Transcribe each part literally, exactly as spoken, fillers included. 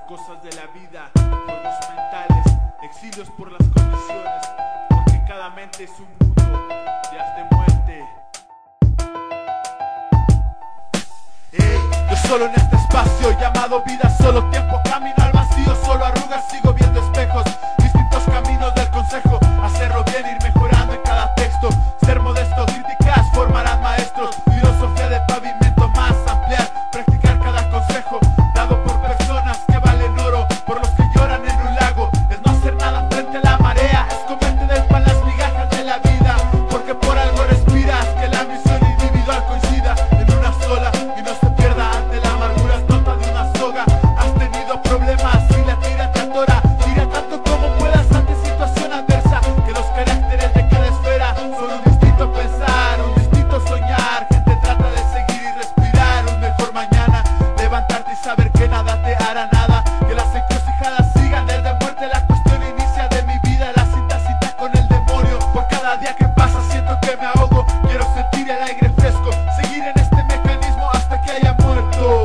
cosas de la vida, juegos mentales, exilios por las condiciones, porque cada mente es un mundo, días de muerte. Hey, yo solo en este espacio llamado vida, solo tiempo, camino al vacío, solo arrugas, sigo viendo espejos, distintos caminos del consejo, hacerlo bien, ir mejorando en cada texto, ser modesto, críticas formarán maestros, filosofía de pavimento más ampliar, practicar cada consejo, dado por personas que valen oro, por los que lloran en un lago, es no hacer nada frente a la marea, es comerte del pan las migajas de la vida, porque por algo respiras, que la misión individual coincida en una sola y no se pierda ante la amargura, es nota de una soga, has tenido problemas y la tira te atora, tira tanto como puedas ante situación adversa, que los caracteres de cada esfera son un distinto pensar, un distinto soñar, gente trata de seguir y respirar un mejor mañana, levantarte y saber que nada te hará nada, que las encrucijadas sigan desde muerte, la cuestión inicia de mi vida, la cinta cinta con el demonio, por cada día que pasa siento que me ahogo, quiero sentir el aire fresco, seguir en este mecanismo hasta que haya muerto,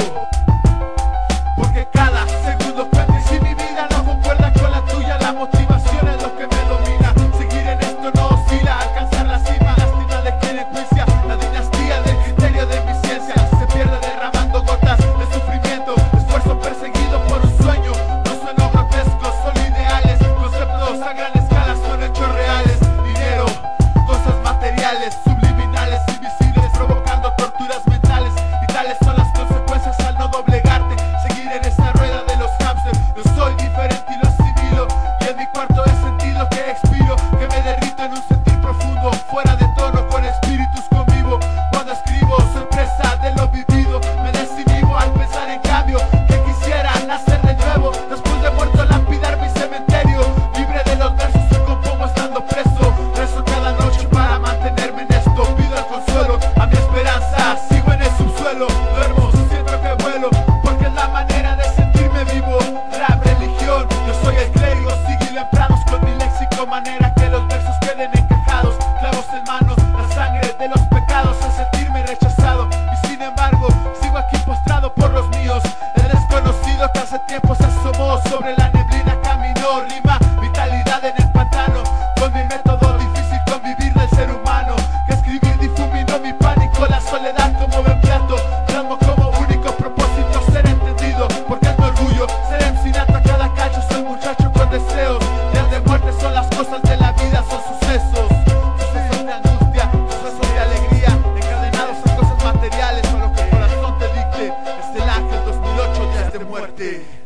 porque cada segundo cuenta y si mi vida no concuerda con la tuya, la motivación es lo que me domina, seguir en esto no oscila, alcanzar la cima, lástima de quien enjuicia, la dinastía del criterio de mi ciencia, se pierde derramando gotas de sufrimiento, esfuerzo perseguido por un sueño, no sueno grotesco, solo ideales, conceptos a gran escala son hechos reales, dinero, cosas materiales, subliminales, invisibles, provocando torturas mentales, y tales son las consecuencias al no doblegarte, seguir en esa rueda de los hámsters, yo soy diferente y lo asimilo, y en mi cuarto he sentido que expiro, que me derrito en un sentir profundo, fuera de tono con espíritus convivo, cuando escribo soy presa de lo vivido, me desinhibo al pensar en cambio, que quisiera nacer de nuevo, después de muerto lapidar mi cementerio, libre de los versos que compongo estando preso, rezo cada noche para mantenerme en esto, pido el consuelo a mi esperanza, sigo en el subsuelo, duermo, siento que vuelo, porque es la manera de sentirme vivo, rap, religión, yo soy el clérigo, sigilo en prados con mi léxico, manera que los versos queden encajados, clavos en manos, la sangre de los pecados, a sentirme rechazado, y sin embargo, sigo aquí postrado por los míos, el desconocido que hace tiempo se asomó sobre la neblina, caminó, rima, vitalidad en el pantano, con mi método difícil convivir del ser humano, que escribir difuminó mi pánico, la soledad como buen plato, plasmo como único propósito ser entendido, porque es mi orgullo, ser encinata a cada cacho, soy muchacho con deseos, días de muerte son las cosas de la vida, son sucesos, sucesos de angustia, sucesos de alegría, encadenados a cosas materiales, o lo que el corazón te dicte, es el ángel dos mil ocho, días de muerte.